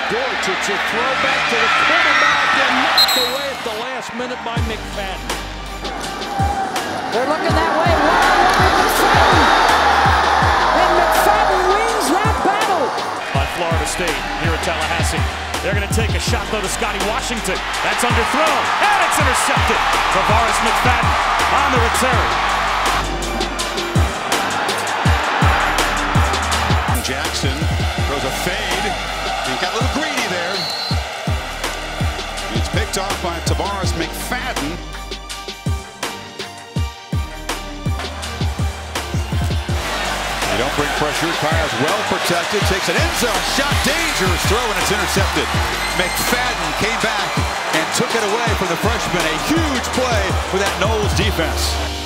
Dortch, it's a throwback to the quarterback and knocked away at the last minute by McFadden. They're looking that way. McFadden! And McFadden wins that battle. By Florida State here at Tallahassee. They're going to take a shot, though, to Scotty Washington. That's underthrown, and it's intercepted. Tarvarus McFadden on the return. Jackson throws a fade. He got a little greedy there. It's picked off by Tarvarus McFadden. They don't bring pressure. Kyle's well protected. Takes an end zone shot. Dangerous throw, and it's intercepted. McFadden came back and took it away from the freshman. A huge play for that Noles defense.